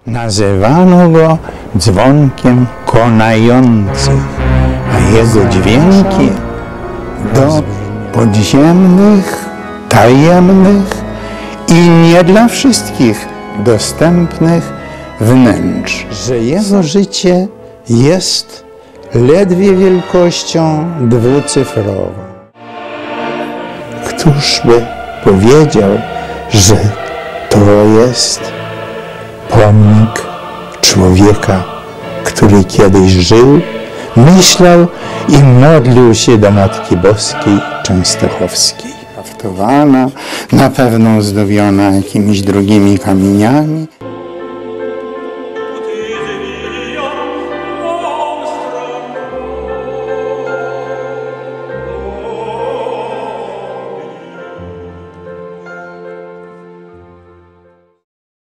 Nazywano go dzwonkiem konających, a jego dźwięki do podziemnych, tajemnych i nie dla wszystkich dostępnych wnętrz. Że jego życie jest ledwie wielkością dwucyfrową. Któż by powiedział, że to jest pomnik człowieka, który kiedyś żył, myślał i modlił się do Matki Boskiej Częstochowskiej. Haftowana, na pewno zdobiona jakimiś drugimi kamieniami.